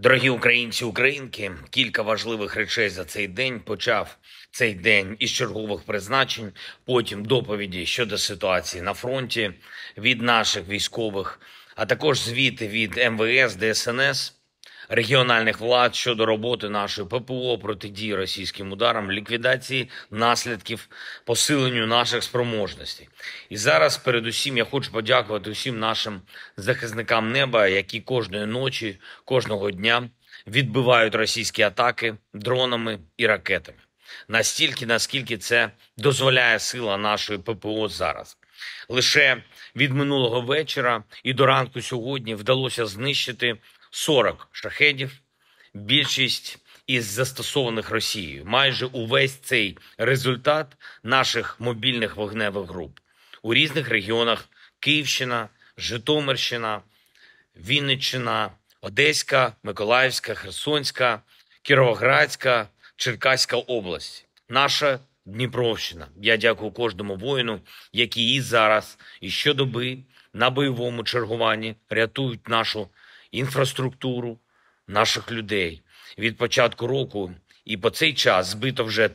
Дорогі українці, українки, кілька важливих речей за цей день. Почав цей день із чергових призначень, потім доповіді щодо ситуації на фронті від наших військових, а також звіти від МВС, ДСНС, регіональних влад щодо роботи нашої ППО, протидії російським ударам, ліквідації наслідків, посиленню наших спроможностей. І зараз, передусім, я хочу подякувати усім нашим захисникам неба, які кожної ночі, кожного дня відбивають російські атаки дронами і ракетами. Настільки, наскільки це дозволяє сила нашої ППО зараз. Лише від минулого вечора і до ранку сьогодні вдалося знищити 40 шахедів, більшість із застосованих Росією. Майже увесь цей результат наших мобільних вогневих груп. У різних регіонах Київщина, Житомирщина, Вінниччина, Одеська, Миколаївська, Херсонська, Кіровоградська, Черкаська область. Наша Дніпровщина. Я дякую кожному воїну, які і зараз, і щодоби на бойовому чергуванні рятують нашу інфраструктуру, наших людей. Від початку року і по цей час збито вже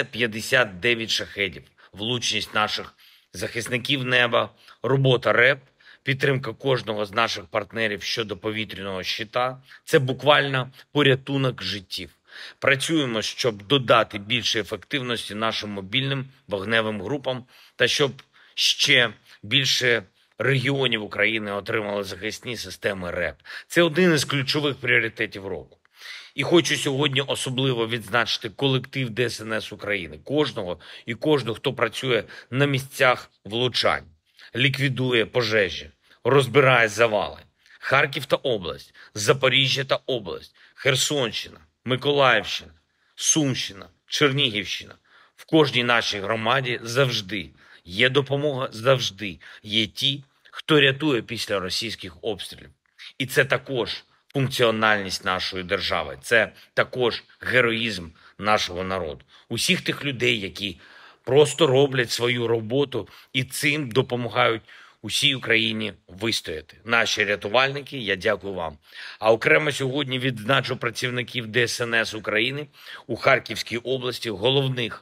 359 шахедів. Влучність наших захисників неба, робота РЕП, підтримка кожного з наших партнерів щодо повітряного щита – це буквально порятунок життів. Працюємо, щоб додати більше ефективності нашим мобільним вогневим групам та щоб ще більше регіонів України отримали захисні системи РЕП. Це один із ключових пріоритетів року. І хочу сьогодні особливо відзначити колектив ДСНС України. Кожного, хто працює на місцях влучань, ліквідує пожежі, розбирає завали. Харків та область, Запоріжжя та область, Херсонщина, Миколаївщина, Сумщина, Чернігівщина. В кожній нашій громаді завжди є допомога, завжди є ті, хто рятує після російських обстрілів. І це також функціональність нашої держави, це також героїзм нашого народу. Усіх тих людей, які просто роблять свою роботу і цим допомагають усій Україні вистояти. Наші рятувальники, я дякую вам. А окремо сьогодні відзначу працівників ДСНС України у Харківській області, головних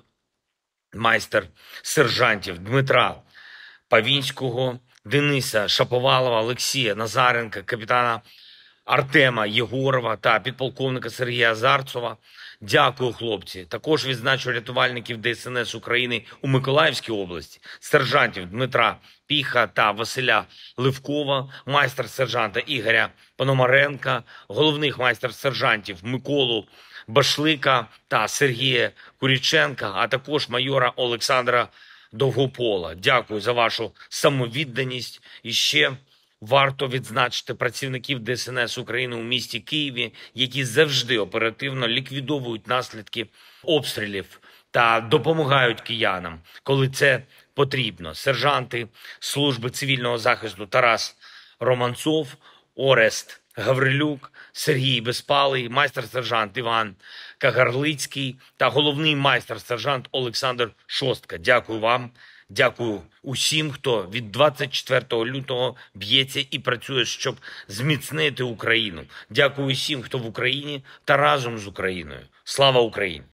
майстер-сержантів Дмитра Павінського, Дениса Шаповалова, Олексія Назаренка, капітана Артема Єгорова та підполковника Сергія Зарцова. Дякую, хлопці. Також відзначу рятувальників ДСНС України у Миколаївській області, сержантів Дмитра Піха та Василя Ливкова, майстер-сержанта Ігоря Пономаренка, головних майстер-сержантів Миколу Башлика та Сергія Куріченка, а також майора Олександра Довгопола. Дякую за вашу самовідданість. І ще варто відзначити працівників ДСНС України у місті Києві, які завжди оперативно ліквідовують наслідки обстрілів та допомагають киянам, коли це потрібно. Сержанти служби цивільного захисту Тарас Романцов, Орест Гаврилюк, Сергій Безпалий, майстер-сержант Іван Кагарлицький та головний майстер-сержант Олександр Шостка. Дякую вам. Дякую усім, хто від 24 лютого б'ється і працює, щоб зміцнити Україну. Дякую усім, хто в Україні та разом з Україною. Слава Україні!